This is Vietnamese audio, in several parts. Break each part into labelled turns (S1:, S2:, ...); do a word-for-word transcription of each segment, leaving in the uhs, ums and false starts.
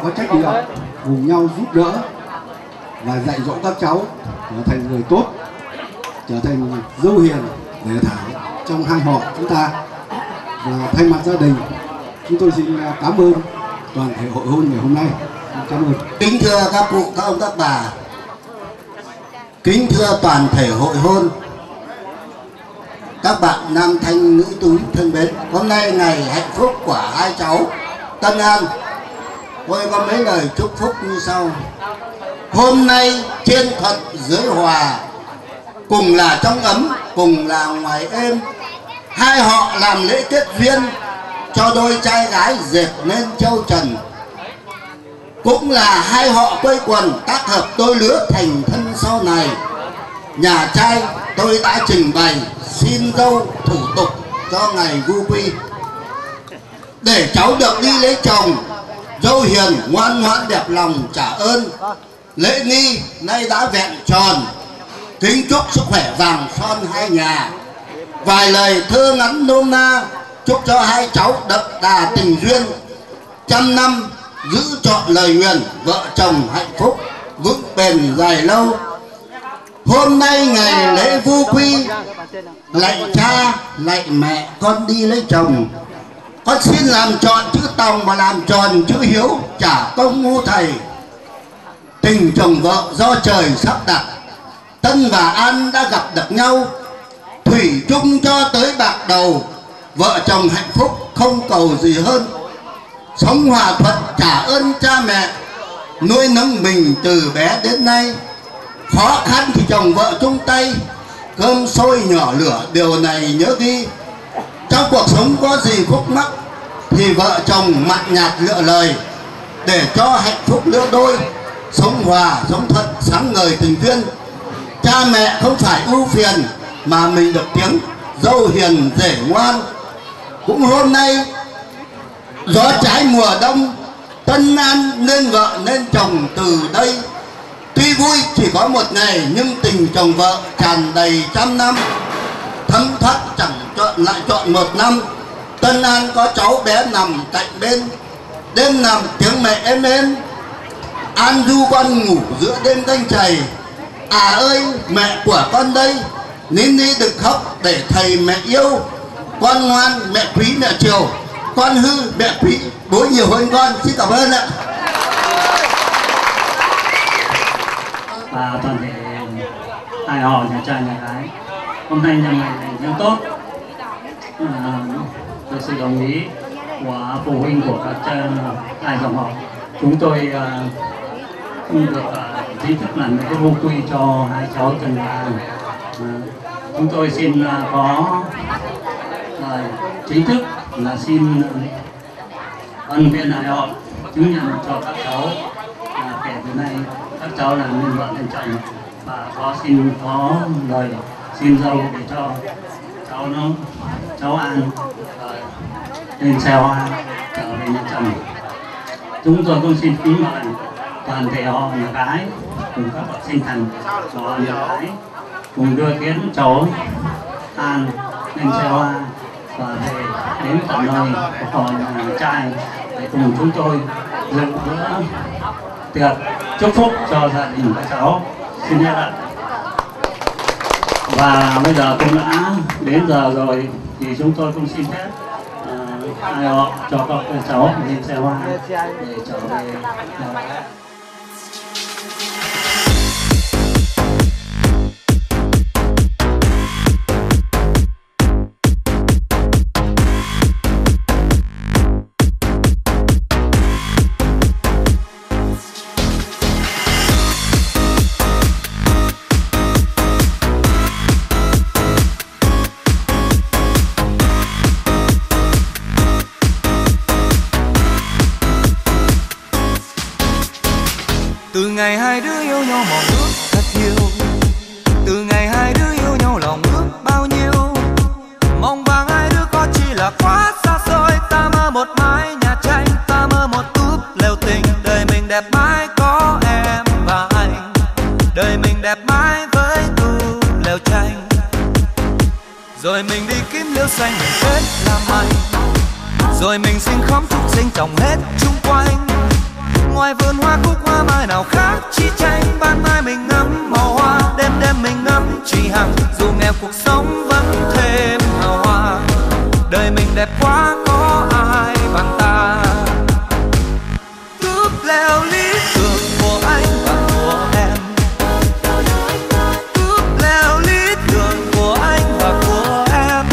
S1: có trách nhiệm cùng nhau giúp đỡ và dạy dỗ các cháu trở thành người tốt, trở thành dâu hiền để thảo trong hai họ chúng ta. Và thay mặt gia đình, chúng tôi xin cảm ơn toàn thể hội hôn ngày hôm nay. Cảm ơn.
S2: Kính thưa các cụ, các ông, các bà, kính thưa toàn thể hội hôn, các bạn nam thanh nữ tú thân mến, hôm nay ngày hạnh phúc của hai cháu Tân An, tôi có mấy lời chúc phúc như sau. Hôm nay trên thuận dưới hòa, cùng là trong ấm, cùng là ngoài êm, hai họ làm lễ kết duyên cho đôi trai gái dệt nên châu trần. Cũng là hai họ quây quần tác hợp đôi lứa thành thân sau này. Nhà trai tôi đã trình bày xin dâu thủ tục cho ngày vu quy, để cháu được đi lấy chồng. Dâu hiền ngoan ngoãn đẹp lòng trả ơn, lễ nghi nay đã vẹn tròn. Kính chúc sức khỏe vàng son hai nhà. Vài lời thơ ngắn nôm na chúc cho hai cháu đậm đà tình duyên, trăm năm giữ trọn lời nguyền, vợ chồng hạnh phúc vững bền dài lâu. Hôm nay ngày lễ vu quy, lạy cha lạy mẹ con đi lấy chồng. Con xin làm trọn chữ tòng và làm tròn chữ hiếu, trả công ngũ thầy. Tình chồng vợ do trời sắp đặt, Tân và An đã gặp được nhau. Thủy chung cho tới bạc đầu, vợ chồng hạnh phúc không cầu gì hơn. Sống hòa thuận trả ơn cha mẹ, nuôi nấng mình từ bé đến nay. Khó khăn thì chồng vợ chung tay, cơm sôi nhỏ lửa điều này nhớ ghi. Trong cuộc sống có gì khúc mắc thì vợ chồng mặn nhạt lựa lời, để cho hạnh phúc lứa đôi, sống hòa sống thuận sáng ngời tình duyên. Cha mẹ không phải ưu phiền mà mình được tiếng dâu hiền rể ngoan. Cũng hôm nay gió trái mùa đông, Tân An nên vợ nên chồng từ đây. Tuy vui chỉ có một ngày nhưng tình chồng vợ tràn đầy trăm năm. Thấm thoát chẳng chọn lại chọn một năm. Tân An có cháu bé nằm cạnh bên, đêm nằm tiếng mẹ êm êm. An du con ngủ giữa đêm canh chày. À ơi mẹ của con đây, nín đi đừng khóc để thầy mẹ yêu. Con ngoan mẹ quý mẹ chiều, con hư mẹ quý bố nhiều hơn con. Xin cảm ơn ạ.
S3: Và toàn thể hai họ nhà trai nhà gái, hôm nay là ngày rất tốt. À, được sự đồng ý của phụ huynh của các hai dòng họ, chúng tôi uh, được uh, chính thức làm cái vu quy cho hai cháu Tân và An. À, chúng tôi xin uh, có uh, chính thức là xin ân viên hai họ chứng nhận cho các cháu là kể từ nay các cháu là nên vợ nên chồng, và có xin có lời xin dâu để cho cháu nó cháu An lên xe hoa trở về nhà chồng. Chúng tôi cũng xin kính mời toàn thể họ nhà gái cùng các bậc sinh thành của họ nhà gái cùng đưa tiến cháu An lên xe hoa và về đến tận nơi của họ nhà trai để cùng chúng tôi dự bữa tiệc chúc phúc cho gia đình các cháu. Xin hết ạ. Và bây giờ cũng đã đến giờ rồi thì chúng tôi cũng xin phép uh, hai họ cho các cháu lên xe hoa để trở về.
S4: Từ ngày hai đứa yêu nhau mong ước thật nhiều, từ ngày hai đứa yêu nhau lòng ước bao nhiêu. Mong vàng hai đứa có chỉ là quá xa xôi. Ta mơ một mái nhà tranh, ta mơ một túp lều tình. Đời mình đẹp mãi có em và anh, đời mình đẹp mãi với túp lều tranh. Rồi mình đi kiếm liễu xanh mình kết làm anh, rồi mình xin khóm chúc sinh trồng hết chung quanh. Ngoài vườn hoa cúc hoa mai nào khác chi tranh, ban mai mình ngắm màu hoa, đêm đêm mình ngắm chỉ hằng. Dù nghèo cuộc sống vẫn thêm hào hoa, đời mình đẹp quá có ai bằng ta. Cướp leo lý tưởng của anh và của em, cướp leo lý tưởng của anh và của em,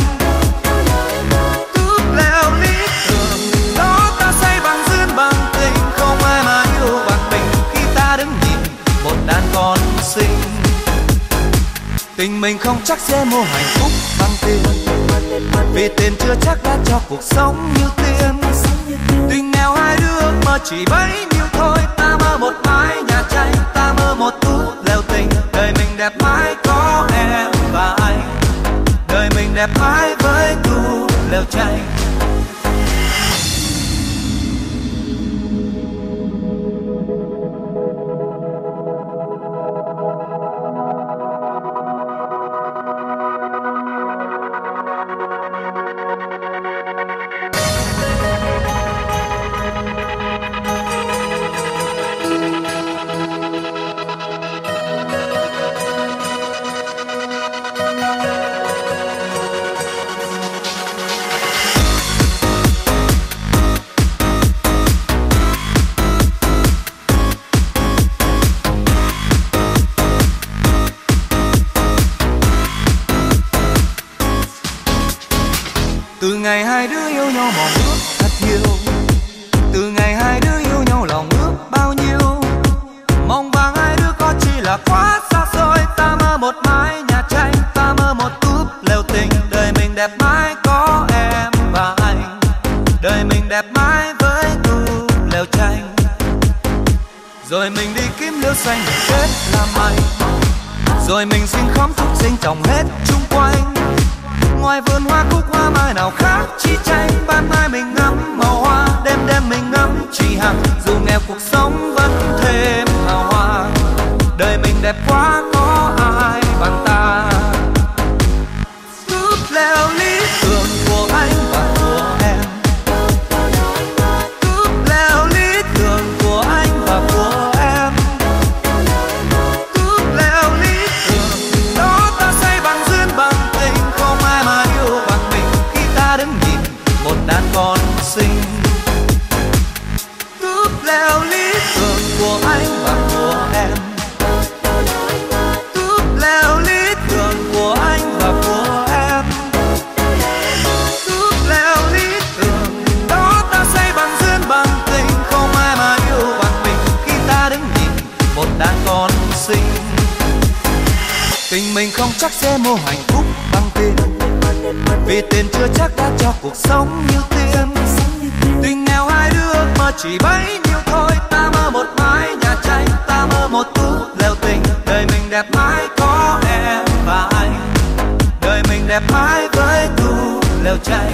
S4: cướp leo lý tưởng đó ta xây bằng duyên bằng tình. Không ai mà yêu bằng mình khi ta đứng nhìn một đàn con xinh. Tình mình không chắc sẽ mua hạnh phúc bằng tiền, vì tiền chưa chắc đã cho cuộc sống như tiền. Tình nghèo hai đứa ước mơ chỉ bấy nhiêu thôi. Ta mơ một mái nhà tranh, ta mơ một tú lều tình. Đời mình đẹp mãi có em và anh, đời mình đẹp mãi với tú lều tranh. Từ ngày hai đứa yêu nhau mong ước thật nhiều, từ ngày hai đứa yêu nhau lòng ước bao nhiêu. Mong vàng hai đứa có chỉ là quá xa xôi. Ta mơ một mái nhà tranh, ta mơ một túp lều tình. Đời mình đẹp mãi có em và anh, đời mình đẹp mãi với túp lều tranh. Rồi mình đi kiếm liễu xanh để kết làm mây, rồi mình xin khóm phúc sinh trồng hết chung quanh. Ngoài vườn hoa cúc hoa mai nào khác chi tranh, ban mai mình ngắm màu hoa, đêm đêm mình ngắm chỉ hằng. Dù nghèo cuộc sống vẫn thêm hào hoa, đời mình đẹp quá có ai bằng ta. Cướp leo lý tưởng của anh và của em, cướp leo lý tưởng của anh và của em, cướp leo lý tưởng đó ta xây bằng duyên bằng tình. Không ai mà yêu bằng mình khi ta đứng nhìn một đàn con xinh. Cướp leo lý tưởng của anh và của em, cướp leo lý tưởng của anh và của em, cướp leo lý tưởng đó ta xây bằng duyên bằng tình. Không ai mà yêu bằng mình khi ta đứng nhìn một đàn con xinh. Tình mình không chắc sẽ mua hạnh phúc bằng tiền, vì tiền chưa chắc đã cho cuộc sống như tiền. Tình nghèo hai đứa ước mơ chỉ bấy nhiêu thôi. Ta mơ một mái nhà tranh, ta mơ một tú lều tình. Đời mình đẹp mãi có em và anh, đời mình đẹp mãi với tú lều tranh.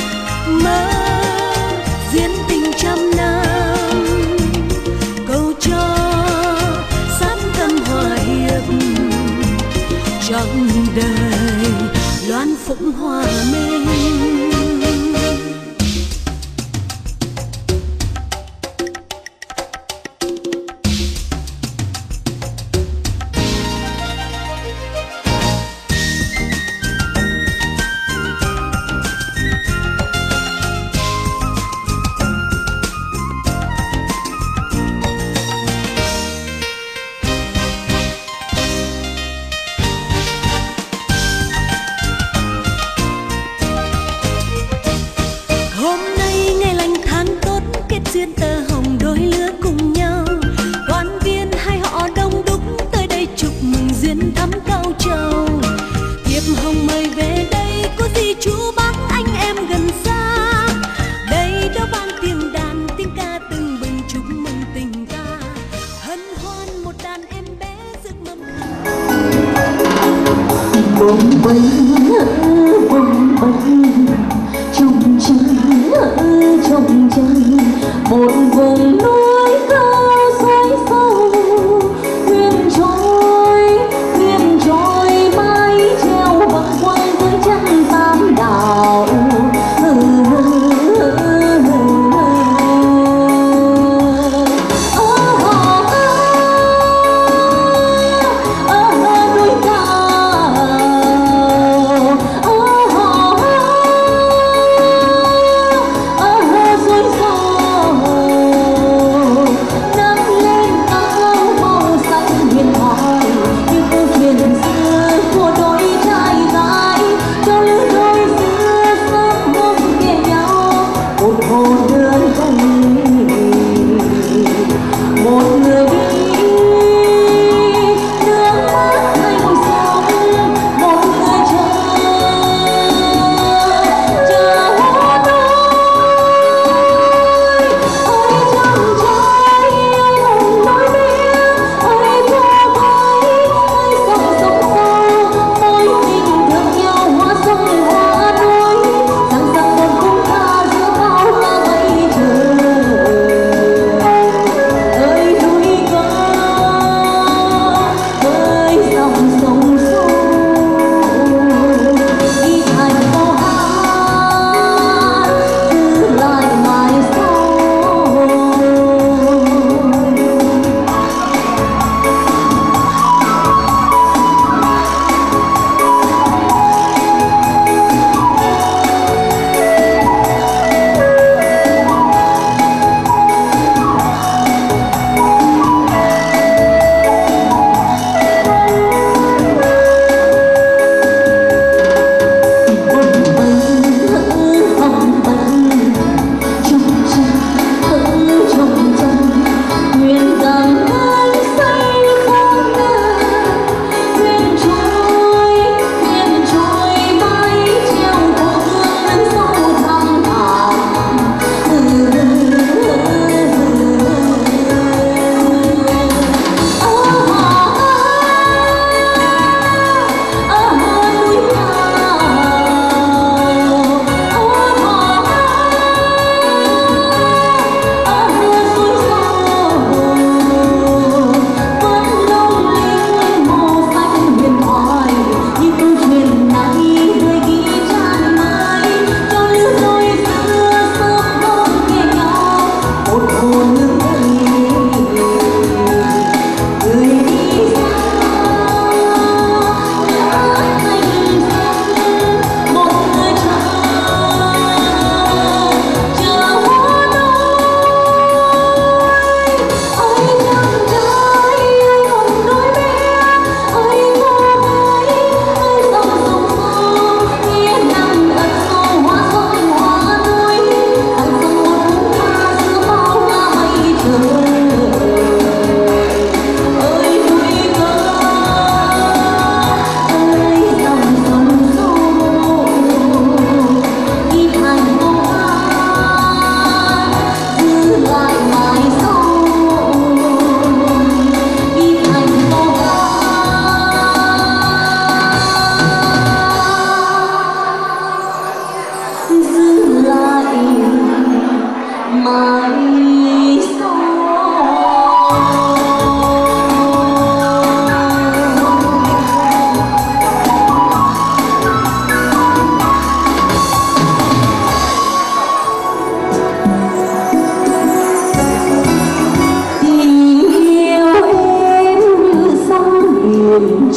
S5: Duyên tình trăm năm cầu cho cùng hòa mình.
S6: duyên tơ hồng đôi lứa cùng nhau, quan viên hai họ đông đúc tới đây chúc mừng duyên thắm cao trầu. Thiệp hồng mời về đây có gì chú bác anh em gần xa, đây đâu vang tiếng đàn tiếng ca tưng bừng chúc mừng tình ta, hân hoan một đàn em bé rước mâm
S5: bồng bềnh bồng bềnh trong chân trong chân một vùng núi cao xoáy sâu, thuyền trôi thuyền trôi mái treo băng quang dưới chân tam đảo. Oh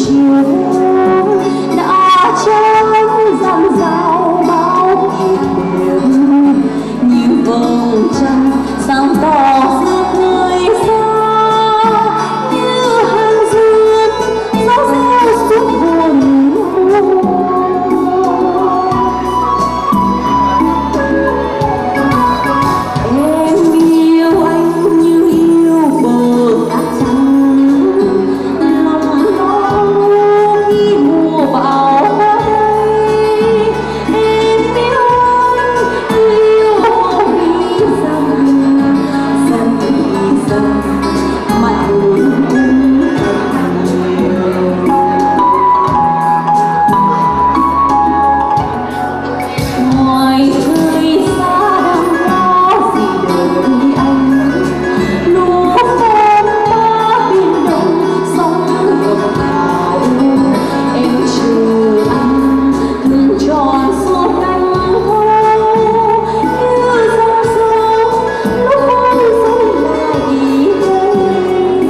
S5: chiều đã trắng rạng rào bao kỷ niệm như vầng trăng sáng tỏ giữa nơi xa như hàng duyên gió reo suốt buồn em yêu anh như yêu bờ cát trắng lòng lo khi mùa bão qua đây em yêu anh yêu vì rằng dần thì dần mặt buồn cũng thật nhiều ngoài thời xa đang có gì đợi anh lúa khô ba biển đông sóng ngập ngào em chờ anh thương tròn suốt cánh hoa như dòng sông lúc môi rơi lại đây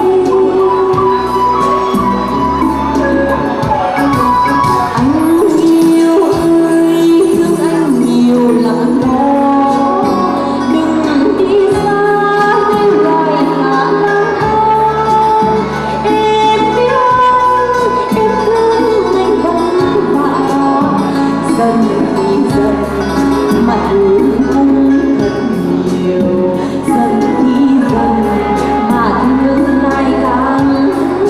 S5: anh yêu ơi thương anh nhiều lắm đó đừng đi xa nên loài hạ lang thang em yêu anh em thương anh vẫn vào dần thì dần mặt buồn cũng thật nhiều dần thì dần mà thương lại càng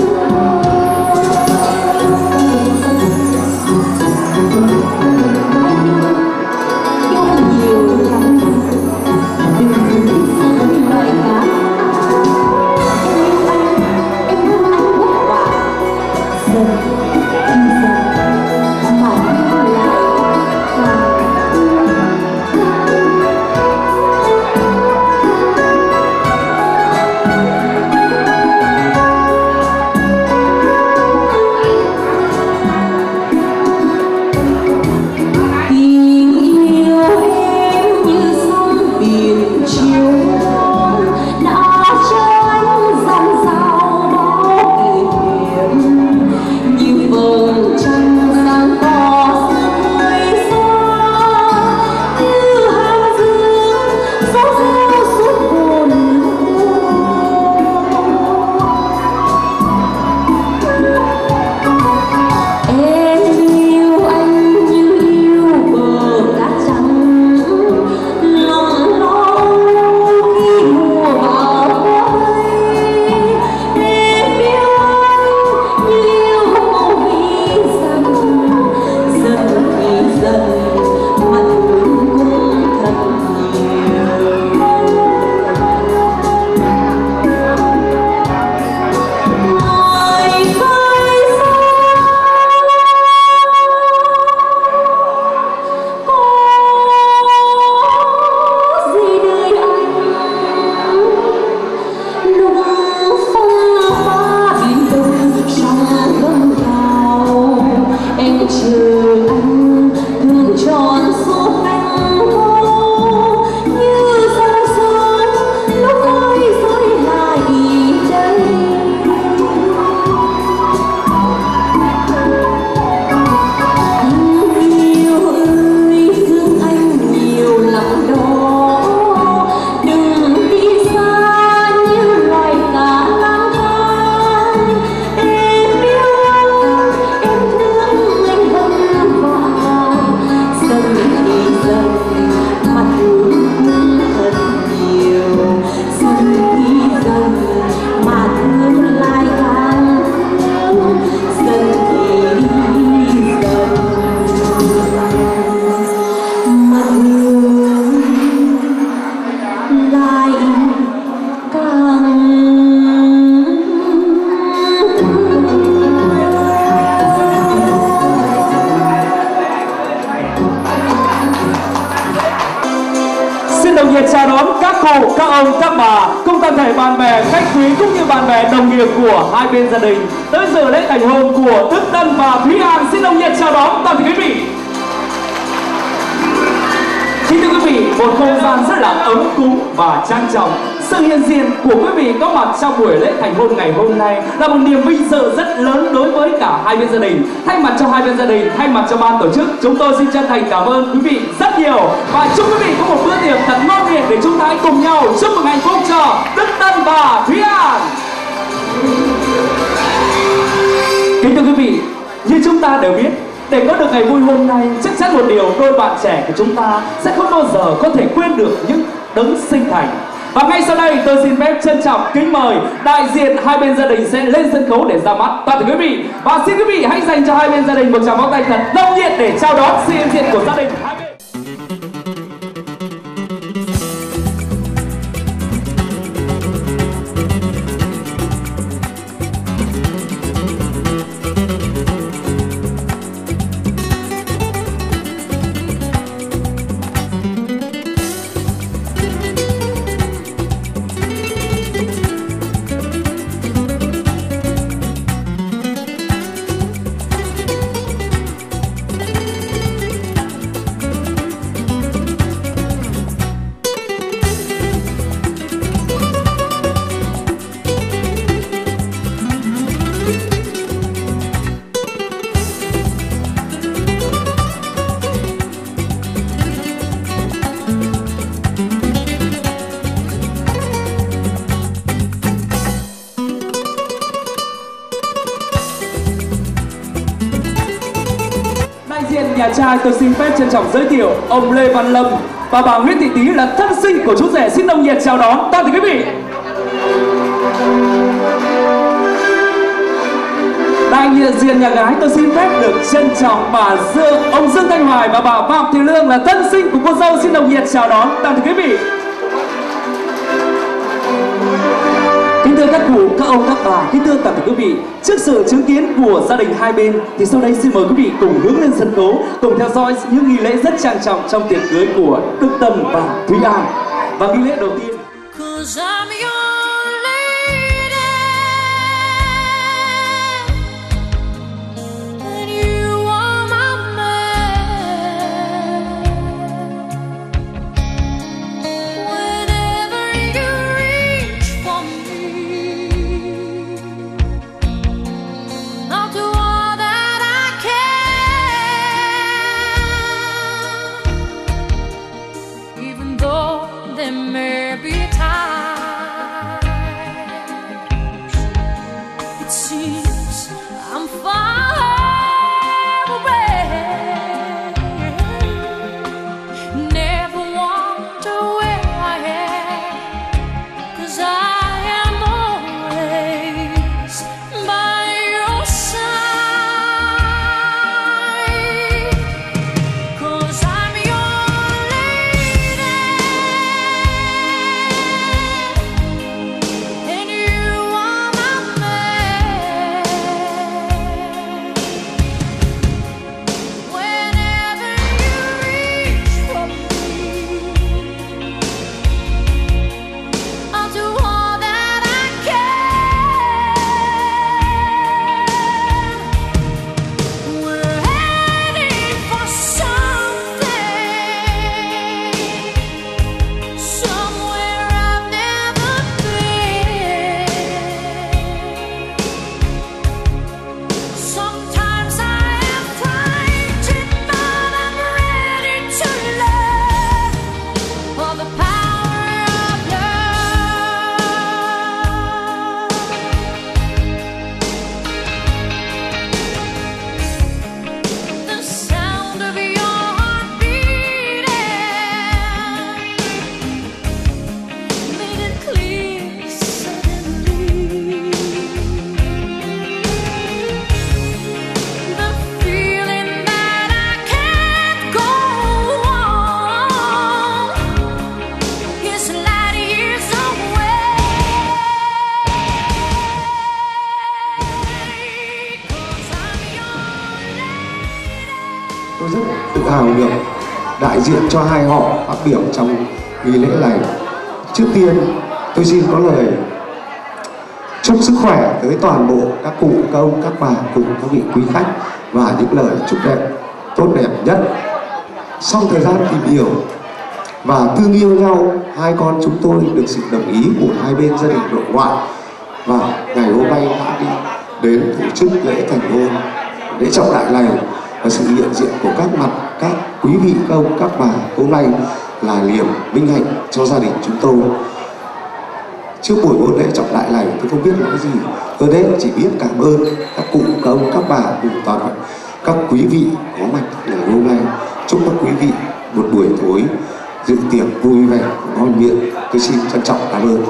S5: yêu nhiều lắm đừng đi xa loài cá em anh em thương anh vất vả dần thì dần mà thương lại càng tình yêu em như sóng biển chiều đã trắng rạng rào bao kỷ niệm như vầng trăng sáng tỏ giữa nơi xa như hàng dương gió reo suốt buồn em yêu anh như yêu bờ cát trắng lòng lo khi mùa bão qua đây em yêu anh như yêu vì rằng dần thì dần mặt buồn cũng thật nhiều ngoài khơi xa có gì đời anh lúc phong ba biển đông sóng dâng cao em chờ anh thương tròn suốt cánh hoa như dòng sông lúc môi rơi lại đây anh yêu ơi thương anh nhiều lắm đó đừng đi xa như loài cá lang thang em yêu anh em thương anh vẫn vào dần thì dần mặt buồn cũng thật nhiều dần thì dần mà thương lại càng thương dần thì dần mà thương lại càng
S7: Xin nồng nhiệt chào đón các cụ, các ông, các bà cùng toàn thể bạn bè, khách quý cũng như bạn bè đồng nghiệp của hai bên gia đình tới dự lễ thành hôn của Đức Tân và Thúy An. Xin nồng nhiệt chào đón toàn thể quý vị. Kính thưa quý vị, một không gian rất là ấm cúng và trang trọng. sự hiện diện của quý vị có mặt trong buổi lễ thành hôn ngày hôm nay là một niềm vinh dự rất lớn đối với cả hai bên gia đình. Thay mặt cho hai bên gia đình, thay mặt cho ban tổ chức, chúng tôi xin chân thành cảm ơn quý vị rất nhiều và chúc quý vị có một bữa tiệc thật ngon miệng để chúng ta hãy cùng nhau chúc mừng hạnh phúc cho Đức Tân và Thúy An. Kính thưa quý vị, như chúng ta đều biết, để có được ngày vui hôm nay, chắc chắn một điều đôi bạn trẻ của chúng ta sẽ không bao giờ có thể quên được những đấng sinh thành. Và ngay sau đây tôi xin phép trân trọng kính mời đại diện hai bên gia đình sẽ lên sân khấu để ra mắt toàn thể quý vị. Và xin quý vị hãy dành cho hai bên gia đình một tràng pháo tay thật nồng nhiệt để chào đón sự hiện diện của gia đình hai bên. Nhà trai tôi xin phép trân trọng giới thiệu ông Lê Văn Lâm và bà Nguyễn Thị Tý là thân sinh của chú rể, xin nồng nhiệt chào đón toàn thể quý vị. Đại diện nhà gái tôi xin phép được trân trọng bà Dương, ông Dương Thanh Hoài và bà Phạm Thị Lương là thân sinh của cô dâu, xin nồng nhiệt chào đón toàn thể quý vị. Kính thưa các cụ, các ông, các bà, kính thưa toàn thể quý vị, trước sự chứng kiến của gia đình hai bên thì sau đây xin mời quý vị cùng hướng lên sân khấu, cùng theo dõi những nghi lễ rất trang trọng trong tiệc cưới của Đức Tân và Thúy An. Và nghi lễ đầu tiên.
S8: Tôi rất tự hào được đại diện cho hai họ phát biểu trong nghi lễ này. Trước tiên tôi xin có lời chúc sức khỏe tới toàn bộ các cụ, các ông, các bà cùng các vị quý khách và những lời chúc đẹp tốt đẹp nhất. Sau thời gian tìm hiểu và thương yêu nhau. Hai con chúng tôi được sự đồng ý của hai bên gia đình nội ngoại và ngày hôm nay đã đi đến tổ chức lễ thành hôn. Lễ trọng đại này và sự hiện diện của các mặt các quý vị các ông các bà hôm nay là niềm vinh hạnh cho gia đình chúng tôi. Trước buổi hôn lễ trọng đại này tôi không biết nói gì hơn hết, chỉ biết cảm ơn các cụ các ông các bà cùng toàn thể các quý vị có mặt ngày hôm nay. Chúc các quý vị một buổi tối dự tiệc vui vẻ ngon miệng. Tôi xin trân trọng cảm ơn.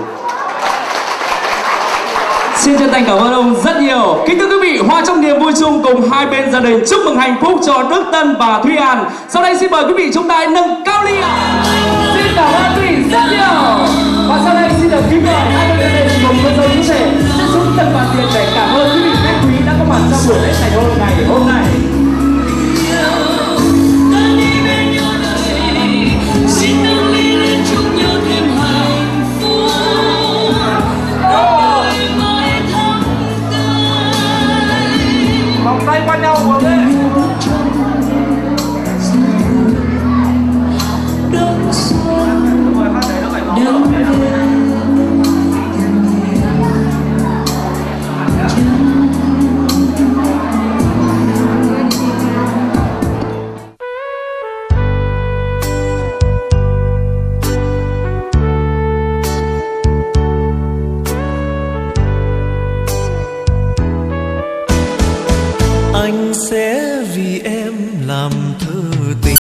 S7: Xin chân thành cảm ơn ông rất nhiều. Kính thưa quý vị, hòa trong niềm vui chung cùng hai bên gia đình chúc mừng hạnh phúc cho Đức Tân và Thúy An. Sau đây xin mời quý vị chúng ta nâng cao ly ạ. Xin cảm ơn quý vị rất nhiều. Và sau đây xin được kính mời hai bên gia đình cùng với dấu chú rể